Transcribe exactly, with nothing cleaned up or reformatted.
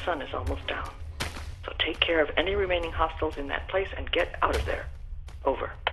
sun is almost down. So take care of any remaining hostiles in that place and get out of there. Over.